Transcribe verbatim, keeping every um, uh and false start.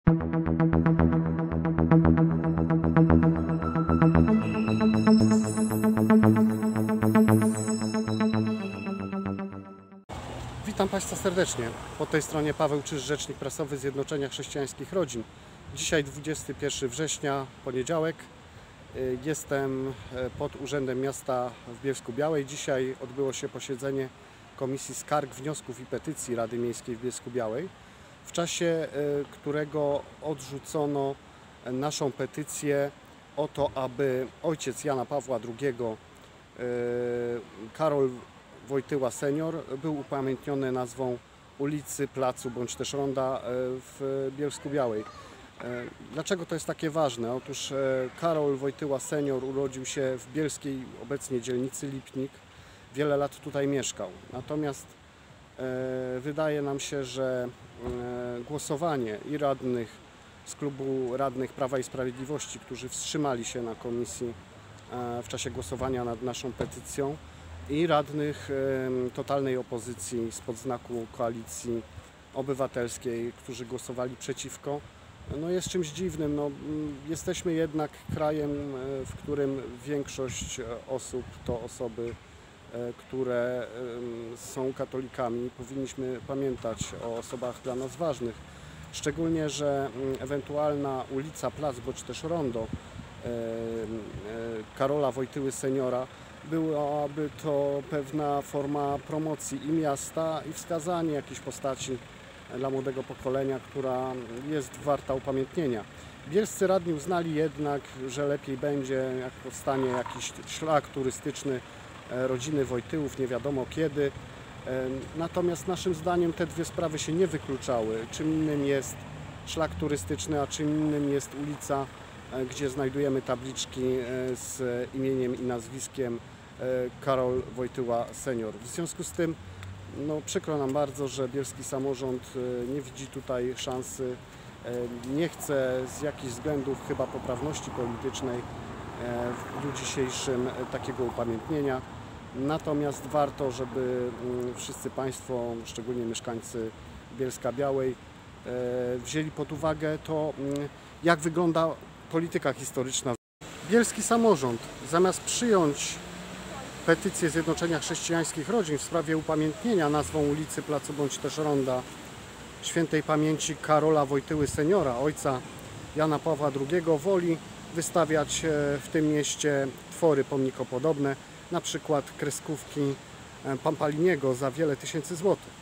Witam Państwa serdecznie. Po tej stronie Paweł Czyż, rzecznik prasowy Zjednoczenia Chrześcijańskich Rodzin. Dzisiaj dwudziestego pierwszego września, poniedziałek. Jestem pod Urzędem Miasta w Bielsku-Białej. Dzisiaj odbyło się posiedzenie Komisji Skarg, Wniosków i Petycji Rady Miejskiej w Bielsku-Białej, w czasie którego odrzucono naszą petycję o to, aby ojciec Jana Pawła drugiego, Karol Wojtyła senior, był upamiętniony nazwą ulicy, placu bądź też ronda w Bielsku-Białej. Dlaczego to jest takie ważne? Otóż Karol Wojtyła senior urodził się w bielskiej obecnie dzielnicy Lipnik. Wiele lat tutaj mieszkał. Natomiast wydaje nam się, że głosowanie i radnych z klubu radnych Prawa i Sprawiedliwości, którzy wstrzymali się na komisji w czasie głosowania nad naszą petycją, i radnych totalnej opozycji spod znaku Koalicji Obywatelskiej, którzy głosowali przeciwko, no jest czymś dziwnym. No, jesteśmy jednak krajem, w którym większość osób to osoby, które są katolikami. Powinniśmy pamiętać o osobach dla nas ważnych. Szczególnie, że ewentualna ulica, plac bądź też rondo Karola Wojtyły seniora byłaby to pewna forma promocji i miasta, i wskazanie jakiejś postaci dla młodego pokolenia, która jest warta upamiętnienia. Bielscy radni uznali jednak, że lepiej będzie, jak powstanie jakiś szlak turystyczny rodziny Wojtyłów, nie wiadomo kiedy. Natomiast naszym zdaniem te dwie sprawy się nie wykluczały. Czym innym jest szlak turystyczny, a czym innym jest ulica, gdzie znajdujemy tabliczki z imieniem i nazwiskiem Karol Wojtyła senior. W związku z tym no, przykro nam bardzo, że bielski samorząd nie widzi tutaj szansy, nie chce z jakichś względów chyba poprawności politycznej w dniu dzisiejszym takiego upamiętnienia. Natomiast warto, żeby wszyscy Państwo, szczególnie mieszkańcy Bielska-Białej, wzięli pod uwagę to, jak wygląda polityka historyczna. Bielski samorząd, zamiast przyjąć petycję Zjednoczenia Chrześcijańskich Rodzin w sprawie upamiętnienia nazwą ulicy, placu bądź też ronda świętej pamięci Karola Wojtyły seniora, ojca Jana Pawła drugiego, woli wystawiać w tym mieście twory pomnikopodobne, na przykład kreskówki Pampaliniego za wiele tysięcy złotych.